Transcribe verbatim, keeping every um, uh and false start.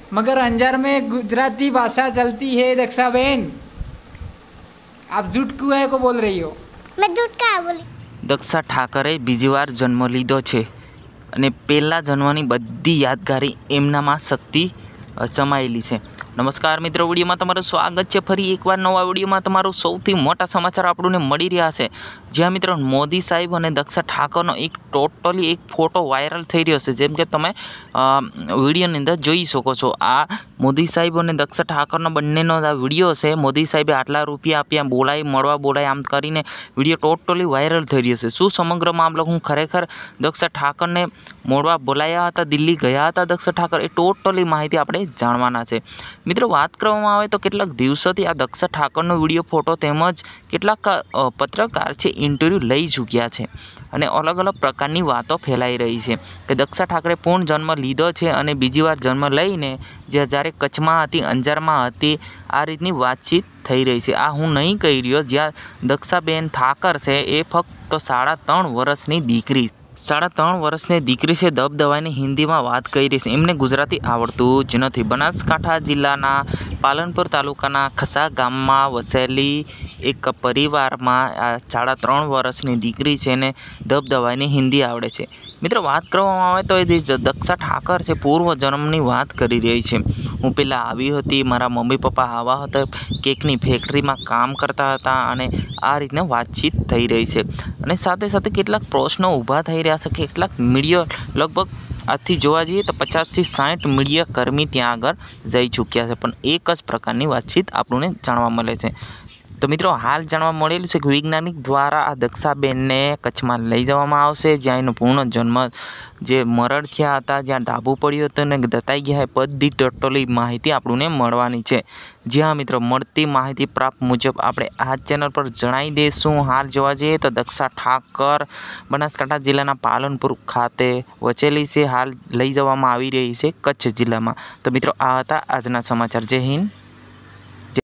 मगर अंजार में गुजराती भाषा चलती है। दक्षा बहन, आप झूठ क्यों है को बोल रही हो? मैं झूठ क्या बोली? દક્ષા ઠાકરે બીજી વાર જન્મ લીધો છે અને પહેલાં જન્મની બધી યાદગારી એમનામાં શક્તિ સમાયેલી છે। નમસ્કાર મિત્રો, વિડીયોમાં તમારું સ્વાગત છે। ફરી એકવાર નવા વિડીયોમાં તમારું સૌથી મોટા સમાચાર આપણને મળી રહ્યા છે, જ્યાં મિત્રો મોદી સાહેબ અને દક્ષા ઠાકરનો એક ટોટલી એક ફોટો વાયરલ થઈ રહ્યો છે। જેમ કે તમે વિડીયોની અંદર જોઈ શકો છો, આ મોદી સાહેબ અને દક્ષા ઠાકરનો બંનેનો આ વિડીયો છે। મોદી સાહેબે આટલા રૂપિયા આપ્યા, બોલાય મળવા બોલાય આમ કરીને વિડીયો ટોટલી વાયરલ થઈ રહ્યો છે। શું સમગ્ર મામલો, હું ખરેખર દક્ષા ઠાકરને મળવા બોલાયા હતા, દિલ્હી ગયા હતા દક્ષા ઠાકર, એ ટોટલી માહિતી આપણે જાણવાના છે। મિત્રો, વાત કરવામાં આવે તો કેટલાક દિવસોથી આ દક્ષા ઠાકરનો વિડીયો ફોટો તેમજ કેટલાક પત્રકાર છે ઇન્ટરવ્યૂ લઈ ચૂક્યા છે અને અલગ અલગ પ્રકારની વાતો ફેલાઈ રહી છે કે દક્ષા ઠાકરે પૂર્ણ જન્મ લીધો છે અને બીજી વાર જન્મ લઈને જે જ્યારે કચ્છમાં હતી, અંજારમાં હતી, આ રીતની વાતચીત થઈ રહી છે। આ હું નહીં કહી રહ્યો, જ્યાં દક્ષાબેન ઠાકર છે એ ફક્ત સાડા ત્રણ વર્ષની દીકરી સાડા ત્રણ વર્ષની દીકરી છે, દબદબાઈને હિન્દીમાં વાત કરી રહી છે। એમને ગુજરાતી આવડતું જ નથી। બનાસકાંઠા જિલ્લાના પાલનપુર તાલુકાના ખસા ગામમાં વસેલી એક પરિવારમાં આ સાડા ત્રણ વર્ષની દીકરી છે ને દબદબાઈને હિન્દી આવડે છે। મિત્રો, વાત કરવામાં આવે તો એ દક્ષા ઠાકર છે પૂર્વ જન્મની વાત કરી રહી છે। હું પહેલાં આવી હતી, મારા મમ્મી પપ્પા આવા હતા, કેકની ફેક્ટરીમાં કામ કરતા હતા અને આ રીતના વાતચીત થઈ રહી છે। અને સાથે સાથે કેટલાક પ્રશ્નો ઊભા થઈ રહ્યા છે। કેટલાક મીડિયા લગભગ આજથી જોવા જઈએ તો પચાસથી સાઠ મીડિયા કર્મી ત્યાં આગળ જઈ ચૂક્યા છે, પણ એક જ પ્રકારની વાતચીત આપણને જાણવા મળે છે। તો મિત્રો, હાલ જાણવા મળેલું છે કે વૈજ્ઞાનિક દ્વારા આ દક્ષાબેનને કચ્છમાં લઈ જવામાં આવશે, જ્યાં એનો પૂર્ણ જન્મ જે મરણ થયા હતા, જ્યાં ડાબુ પડ્યું હતું ને દતાઈ ગયા, એ બધી ટોટલી માહિતી આપણને મળવાની છે। જ્યાં મિત્રો મળતી માહિતી પ્રાપ્ત મુજબ આપણે આ ચેનલ પર જણાવી દઈશું। હાલ જોવા જઈએ તો દક્ષા ઠાકર બનાસકાંઠા જિલ્લાના પાલનપુર ખાતે વચેલી છે, હાલ લઈ જવામાં આવી રહી છે કચ્છ જિલ્લામાં। તો મિત્રો, આ હતા આજના સમાચાર। જય હિન્દ।